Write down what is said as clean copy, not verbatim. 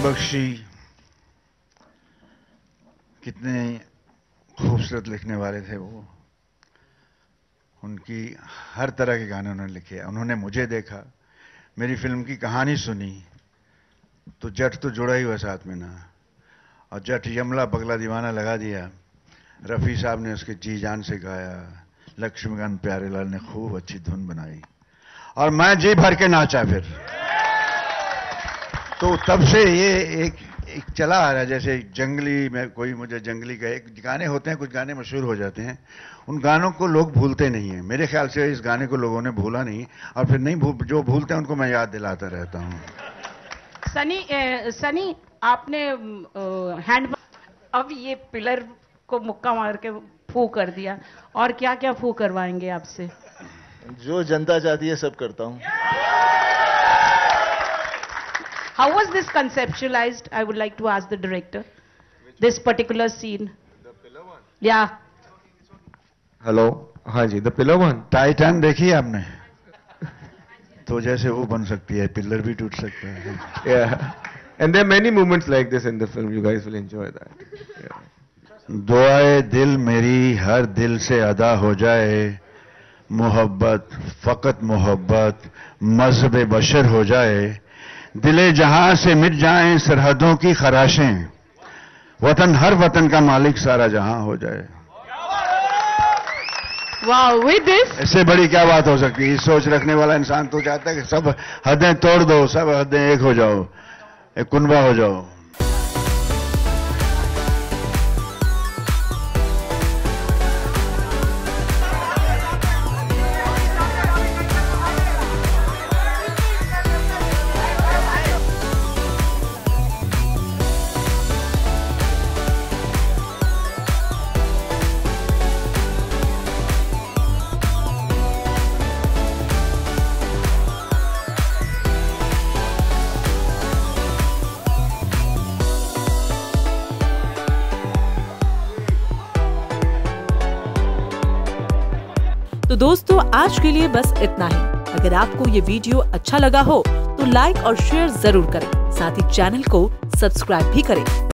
बख्शी कितने खूबसूरत लिखने वाले थे वो। उनकी हर तरह के गाने उन्होंने लिखे। उन्होंने मुझे देखा, मेरी फिल्म की कहानी सुनी, तो जट तो जुड़ा ही हुआ साथ में ना, और जट यमला पगला दीवाना लगा दिया। रफ़ी साहब ने उसके जी जान से गाया, लक्ष्मीकांत प्यारेलाल ने खूब अच्छी धुन बनाई और मैं जी भर के नाचा फिर। तो तब से ये एक चला आ रहा है। जैसे जंगली में कोई मुझे जंगली का एक गाने होते हैं, कुछ गाने मशहूर हो जाते हैं, उन गानों को लोग भूलते नहीं हैं। मेरे ख्याल से इस गाने को लोगों ने भूला नहीं, और फिर नहीं जो भूलते हैं उनको मैं याद दिलाता रहता हूँ। सनी आपने हैंड अब ये पिलर को मुक्का मार के फू कर दिया, और क्या क्या फू करवाएंगे आपसे? जो जनता चाहती है सब करता हूँ। How was this conceptualized? I would like to ask the director. This particular scene. The pillar one? Yeah. Hello. हाँ जी, the pillar one. टाइटैन देखी है आपने? तो जैसे वो बन सकती है, पिलर भी टूट सकता है। Yeah. And there are many moments like this in the film. You guys will enjoy that. Yeah. दुआए दिल मेरी हर दिल से अदा हो जाए, मोहब्बत फकत मोहब्बत मज़हब बशर हो जाए, दिले जहां से मिट जाएं सरहदों की खराशें, वतन हर वतन का मालिक सारा जहां हो जाए। Wow, with this. इससे बड़ी क्या बात हो सकती है? सोच रखने वाला इंसान तो चाहता है कि सब हदें तोड़ दो, सब हदें एक हो जाओ, एक कुनबा हो जाओ। तो दोस्तों आज के लिए बस इतना ही। अगर आपको ये वीडियो अच्छा लगा हो तो लाइक और शेयर जरूर करें, साथ ही चैनल को सब्सक्राइब भी करें।